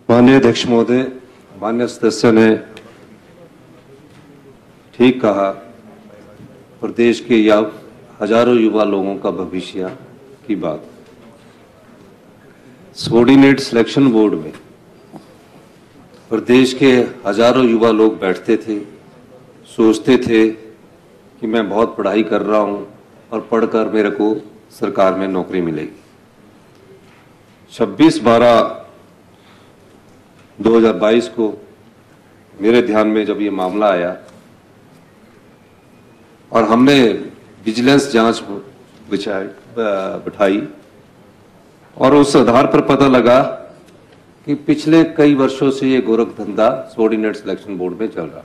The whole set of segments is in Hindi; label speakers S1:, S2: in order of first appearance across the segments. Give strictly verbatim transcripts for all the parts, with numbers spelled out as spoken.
S1: माननीय अध्यक्ष महोदय, माननीय सदस्य ने ठीक कहा। प्रदेश के या हजारों युवा लोगों का भविष्य की बात। सबॉर्डिनेट सिलेक्शन बोर्ड में प्रदेश के हजारों युवा लोग बैठते थे, सोचते थे कि मैं बहुत पढ़ाई कर रहा हूं और पढ़कर मेरे को सरकार में नौकरी मिलेगी। छब्बीस बारह दो हज़ार बाईस को मेरे ध्यान में जब ये मामला आया और हमने विजिलेंस जांच बिछाई बिठाई और उस आधार पर पता लगा कि पिछले कई वर्षों से ये गोरख धंधा सबॉर्डिनेट सिलेक्शन बोर्ड में चल रहा।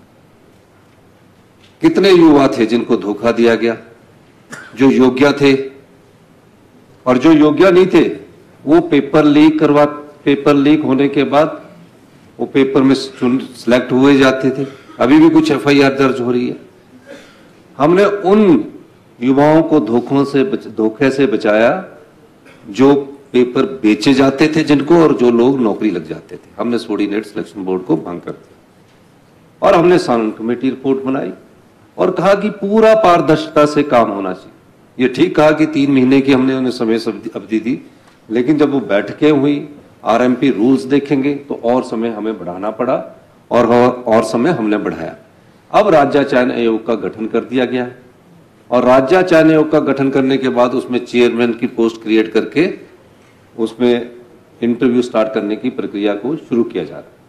S1: कितने युवा थे जिनको धोखा दिया गया, जो योग्य थे और जो योग्य नहीं थे वो पेपर लीक करवा पेपर लीक होने के बाद वो पेपर में सिलेक्ट हुए जाते थे। अभी भी कुछ एफ आई आर दर्ज हो रही है। हमने उन युवाओं को धोखों से धोखे से बचाया जो पेपर बेचे जाते थे जिनको, और जो लोग नौकरी लग जाते थे। हमने सबॉर्डिनेट सिलेक्शन बोर्ड को भंग कर दिया और हमने सानन कमेटी रिपोर्ट बनाई और कहा कि पूरा पारदर्शिता से काम होना चाहिए। ये ठीक कहा कि तीन महीने की हमने उन्हें समय अवधि दी, लेकिन जब वो बैठकें हुई, आर एम पी रूल्स देखेंगे तो और समय हमें बढ़ाना पड़ा और और समय हमने बढ़ाया। अब राज्य चयन आयोग का गठन कर दिया गया है और राज्य चयन आयोग का गठन करने के बाद उसमें चेयरमैन की पोस्ट क्रिएट करके उसमें इंटरव्यू स्टार्ट करने की प्रक्रिया को शुरू किया जा रहा है।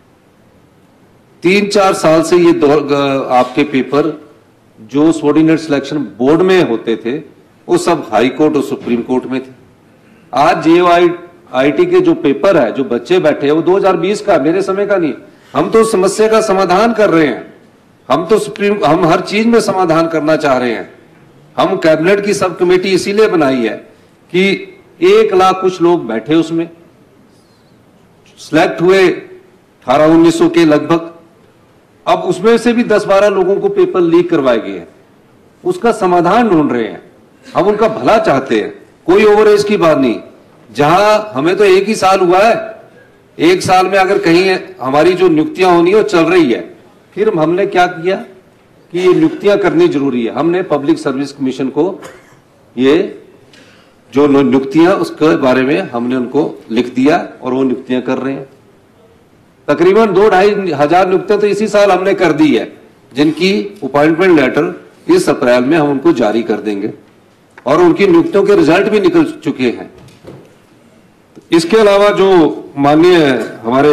S1: तीन चार साल से ये आपके पेपर जो सबॉर्डिनेट सिलेक्शन बोर्ड में होते थे वो सब हाई कोर्ट और सुप्रीम कोर्ट में थे। आज जे आई आई टी के जो पेपर है, जो बच्चे बैठे हैं, वो दो हज़ार बीस का, मेरे समय का नहीं। हम तो समस्या का समाधान कर रहे हैं। हम तो सुप्रीम हम हर चीज में समाधान करना चाह रहे हैं। हम कैबिनेट की सब कमेटी इसीलिए बनाई है कि एक लाख कुछ लोग बैठे, उसमें सिलेक्ट हुए अठारह उन्नीस सौ के लगभग। अब उसमें से भी दस बारह लोगों को पेपर लीक करवाए गए हैं। उसका समाधान ढूंढ रहे हैं। हम उनका भला चाहते हैं, कोई ओवर एज की बात नहीं। जहां हमें तो एक ही साल हुआ है, एक साल में अगर कहीं हमारी जो नियुक्तियां होनी है वो चल रही है, फिर हमने क्या किया कि ये नियुक्तियां करनी जरूरी है। हमने पब्लिक सर्विस कमीशन को ये जो नियुक्तियां उसके बारे में हमने उनको लिख दिया और वो नियुक्तियां कर रहे हैं। तकरीबन दो ढाई हजार नियुक्तियां तो इसी साल हमने कर दी है, जिनकी अपॉइंटमेंट लेटर इस अप्रैल में हम उनको जारी कर देंगे और उनकी नियुक्तियों के रिजल्ट भी निकल चुके हैं। इसके अलावा जो माननीय हमारे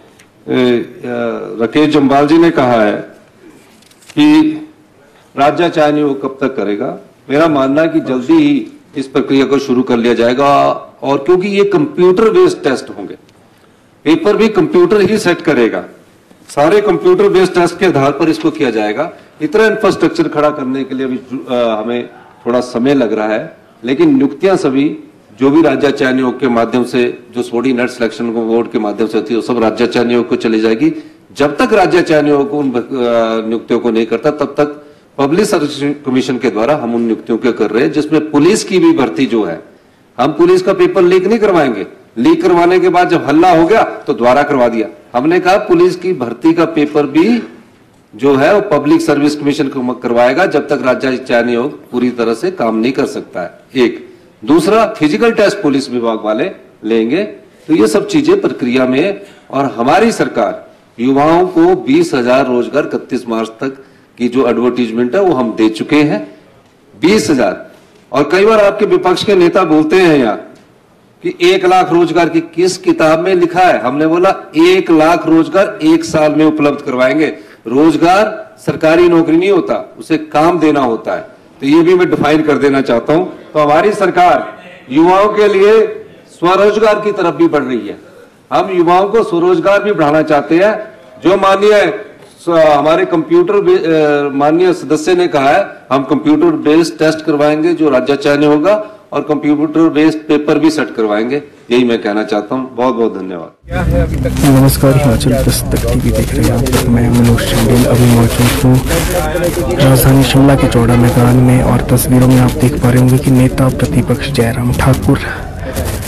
S1: राकेश जम्वाल जी ने कहा है कि राज्य चयन आयोग कब तक करेगा, मेरा मानना है कि जल्दी ही इस प्रक्रिया को शुरू कर लिया जाएगा। और क्योंकि ये कंप्यूटर बेस्ड टेस्ट होंगे, पेपर भी कंप्यूटर ही सेट करेगा, सारे कंप्यूटर बेस्ड टेस्ट के आधार पर इसको किया जाएगा। इतना इंफ्रास्ट्रक्चर खड़ा करने के लिए अभी हमें थोड़ा समय लग रहा है, लेकिन नियुक्तियां सभी जो भी राज्य चयन आयोग के माध्यम से, जो सबॉर्डिनेट सिलेक्शन बोर्ड के माध्यम से होती है, वो सब राज्य चयन आयोग को चली जाएगी। जब तक राज्य चयन आयोग उन नियुक्तियों को नहीं करता, तब तक पब्लिक सर्विस कमीशन के द्वारा हम उन नियुक्तियों को कर रहे हैं, जिसमें पुलिस की भी भर्ती जो है, हम पुलिस का पेपर लीक नहीं करवाएंगे। लीक करवाने के बाद जब हल्ला हो गया तो दोबारा करवा दिया। हमने कहा पुलिस की भर्ती का पेपर भी जो है वो पब्लिक सर्विस कमीशन को करवाएगा, जब तक राज्य चयन आयोग पूरी तरह से काम नहीं कर सकता है। एक दूसरा, फिजिकल टेस्ट पुलिस विभाग वाले लेंगे। तो ये सब चीजें प्रक्रिया में है और हमारी सरकार युवाओं को बीस हजार रोजगार इकतीस मार्च तक की जो एडवर्टीजमेंट है वो हम दे चुके हैं, बीस हजार। और कई बार आपके विपक्ष के नेता बोलते हैं यहाँ कि एक लाख रोजगार की, किस किताब में लिखा है? हमने बोला एक लाख रोजगार एक साल में उपलब्ध करवाएंगे। रोजगार सरकारी नौकरी नहीं होता, उसे काम देना होता है। तो ये भी मैं डिफाइन कर देना चाहता हूं। तो हमारी सरकार युवाओं के लिए स्वरोजगार की तरफ भी बढ़ रही है। हम युवाओं को स्वरोजगार भी बढ़ाना चाहते हैं। जो माननीय हमारे कंप्यूटर माननीय सदस्य ने कहा है, हम कंप्यूटर बेस्ड टेस्ट करवाएंगे जो राज्य चयन होगा, और कंप्यूटर बेस्ड पेपर भी सेट करवाएंगे। यही मैं कहना चाहता हूँ। बहुत बहुत धन्यवाद।
S2: नमस्कार, हिमाचल दस्तक टीवी देख रहे हैं आप लोग। मैं मनोज चंदेल अभी मौजूद हूँ राजधानी शिमला के चौड़ा मैदान में और तस्वीरों में आप देख पा रहे होंगे कि नेता प्रतिपक्ष जयराम ठाकुर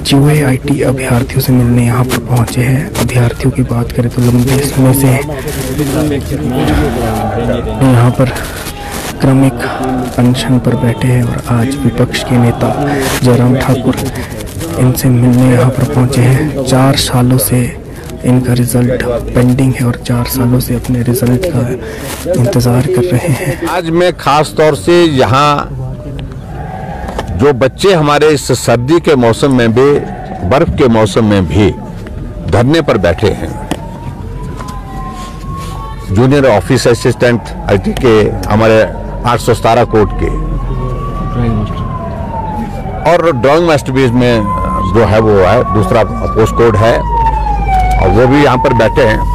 S2: जीओए आईटी अभ्यर्थियों से मिलने यहाँ पर पहुँचे हैं। अभ्यर्थियों की बात करें तो लंबे समय से यहाँ पर क्रमिक अनशन पर बैठे हैं और आज विपक्ष के नेता जयराम ठाकुर इनसे मिलने यहाँ पर पहुँचे हैं। चार सालों से इनका रिजल्ट पेंडिंग है और चार सालों से अपने रिजल्ट का इंतज़ार कर रहे हैं।
S3: आज मैं खास तौर से यहाँ जो बच्चे हमारे इस सर्दी के मौसम में भी, बर्फ के मौसम में भी धरने पर बैठे हैं, जूनियर ऑफिस असिस्टेंट आईटी के हमारे आठ सौ सतारह कोड के और ड्राइंग मास्टर भी इसमें जो है वो है, दूसरा पोस्ट कोड है और वो भी यहाँ पर बैठे हैं।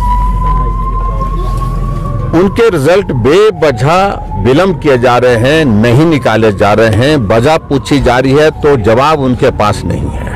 S3: उनके रिजल्ट बेवजह विलंब किए जा रहे हैं, नहीं निकाले जा रहे हैं, वजह पूछी जा रही है तो जवाब उनके पास नहीं है।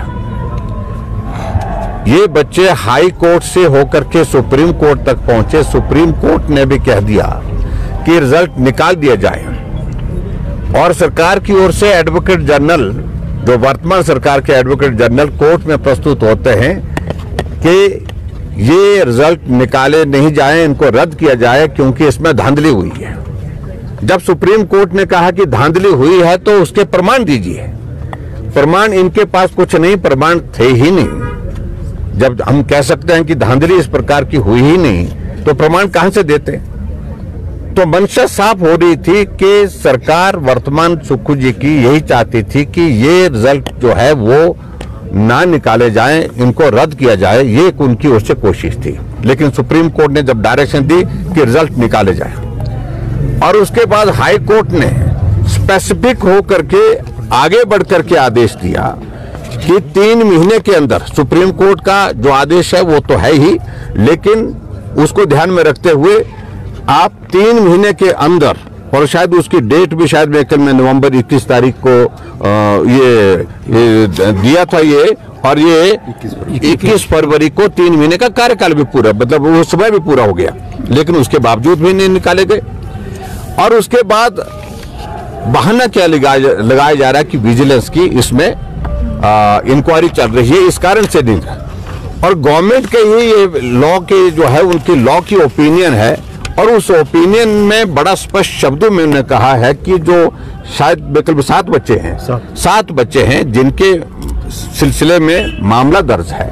S3: ये बच्चे हाई कोर्ट से होकर के सुप्रीम कोर्ट तक पहुंचे। सुप्रीम कोर्ट ने भी कह दिया कि रिजल्ट निकाल दिया जाए और सरकार की ओर से एडवोकेट जनरल, जो वर्तमान सरकार के एडवोकेट जनरल कोर्ट में प्रस्तुत होते हैं कि ये रिजल्ट निकाले नहीं जाए, इनको रद्द किया जाए क्योंकि इसमें धांधली हुई है। जब सुप्रीम कोर्ट ने कहा कि धांधली हुई है तो उसके प्रमाण दीजिए। प्रमाण इनके पास कुछ नहीं, प्रमाण थे ही नहीं। जब हम कह सकते हैं कि धांधली इस प्रकार की हुई ही नहीं तो प्रमाण कहां से देते? तो मंशा साफ हो रही थी कि सरकार वर्तमान सुक्खू जी की यही चाहती थी कि ये रिजल्ट जो है वो ना निकाले जाएं, इनको रद्द किया जाए, ये एक उनकी ओर से कोशिश थी। लेकिन सुप्रीम कोर्ट ने जब डायरेक्शन दी कि रिजल्ट निकाले जाए और उसके बाद हाई कोर्ट ने स्पेसिफिक होकर के आगे बढ़कर के आदेश दिया कि तीन महीने के अंदर, सुप्रीम कोर्ट का जो आदेश है वो तो है ही, लेकिन उसको ध्यान में रखते हुए आप तीन महीने के अंदर, और शायद उसकी डेट भी शायद मैं कल में नवंबर इक्कीस तारीख को आ, ये, ये दिया था ये, और ये इक्कीस फरवरी को तीन महीने का कार्यकाल भी पूरा, मतलब वो समय भी पूरा हो गया, लेकिन उसके बावजूद भी नहीं निकाले गए। और उसके बाद बहाना क्या लगाया लगाया जा रहा है कि विजिलेंस की इसमें इंक्वायरी चल रही है, इस कारण से नहीं। और गवर्नमेंट के ही ये लॉ के जो है उनकी लॉ की ओपिनियन है और उस ओपिनियन में बड़ा स्पष्ट शब्दों में उन्होंने कहा है कि जो शायद बिल्कुल सात बच्चे हैं सात बच्चे हैं जिनके सिलसिले में मामला दर्ज है,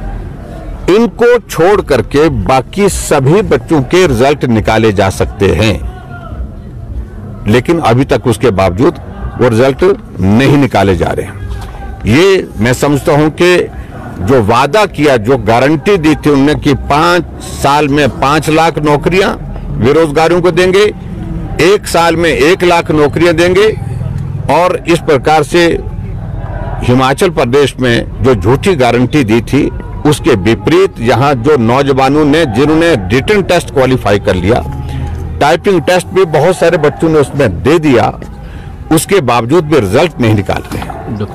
S3: इनको छोड़ करके बाकी सभी बच्चों के रिजल्ट निकाले जा सकते हैं। लेकिन अभी तक उसके बावजूद वो रिजल्ट नहीं निकाले जा रहे हैं। ये मैं समझता हूं कि जो वादा किया, जो गारंटी दी थी उन्होंने कि पांच साल में पांच लाख नौकरियां बेरोजगारों को देंगे, एक साल में एक लाख नौकरियां देंगे, और इस प्रकार से हिमाचल प्रदेश में जो झूठी गारंटी दी थी उसके विपरीत यहाँ जो नौजवानों ने, जिन्होंने रिटन टेस्ट क्वालिफाई कर लिया, टाइपिंग टेस्ट भी बहुत सारे बच्चों ने उसमें दे दिया, उसके बावजूद भी रिजल्ट नहीं निकालते हैं।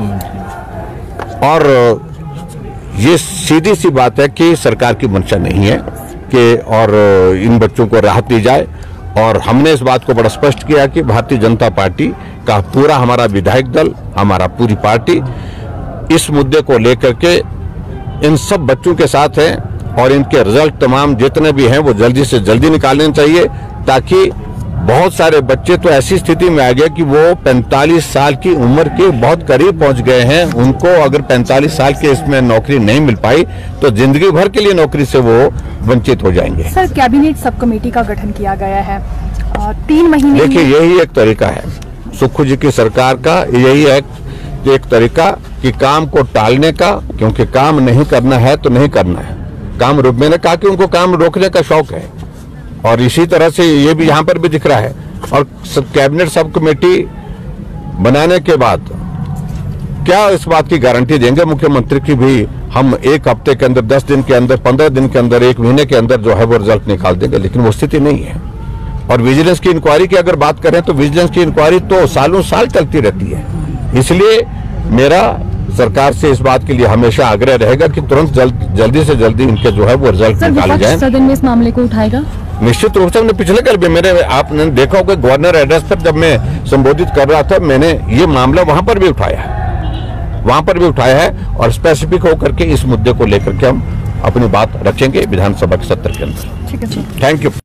S3: और ये सीधी सी बात है कि सरकार की मंशा नहीं है कि और इन बच्चों को राहत दी जाए। और हमने इस बात को बड़ा स्पष्ट किया कि भारतीय जनता पार्टी का पूरा हमारा विधायक दल, हमारा पूरी पार्टी इस मुद्दे को लेकर के इन सब बच्चों के साथ है और इनके रिजल्ट तमाम जितने भी हैं वो जल्दी से जल्दी निकालने चाहिए, ताकि बहुत सारे बच्चे तो ऐसी स्थिति में आ गए कि वो पैंतालीस साल की उम्र के बहुत करीब पहुंच गए हैं। उनको अगर पैंतालीस साल के इसमें नौकरी नहीं मिल पाई तो जिंदगी भर के लिए नौकरी से वो वंचित हो जाएंगे।
S4: सर, कैबिनेट सब कमेटी का गठन किया गया है और तीन महीने,
S3: देखिए यही एक तरीका है सुक्खू जी की सरकार का, यही है एक तरीका कि काम को टालने का, क्योंकि काम नहीं करना है तो नहीं करना है। काम रोक, मैंने कहा कि उनको काम रोकने का शौक है और इसी तरह से ये भी यहाँ पर भी दिख रहा है। और सब कैबिनेट सब कमेटी बनाने के बाद क्या इस बात की गारंटी देंगे मुख्यमंत्री की भी हम एक हफ्ते के अंदर, दस दिन के अंदर, पंद्रह दिन के अंदर, एक महीने के अंदर जो है वो रिजल्ट निकाल देंगे, लेकिन वो स्थिति नहीं है। और विजिलेंस की इंक्वायरी की अगर बात करें तो विजिलेंस की इंक्वायरी तो सालों साल चलती रहती है। इसलिए मेरा सरकार से इस बात के लिए हमेशा आग्रह रहेगा कि तुरंत जल्द, जल्दी से जल्दी इनके जो है वो रिजल्ट निकाले जाए।
S4: सदन में इस मामले को उठाएगा
S3: निश्चित रूप से। हमने पिछले कल भी, मेरे आपने देखा होगा गवर्नर एड्रेस पर जब मैं संबोधित कर रहा था, मैंने ये मामला वहां पर भी उठाया। वहां पर भी उठाया है और स्पेसिफिक होकर के इस मुद्दे को लेकर के हम अपनी बात रखेंगे विधानसभा के सत्र के अंदर।
S4: ठीक है सर।
S3: Thank you.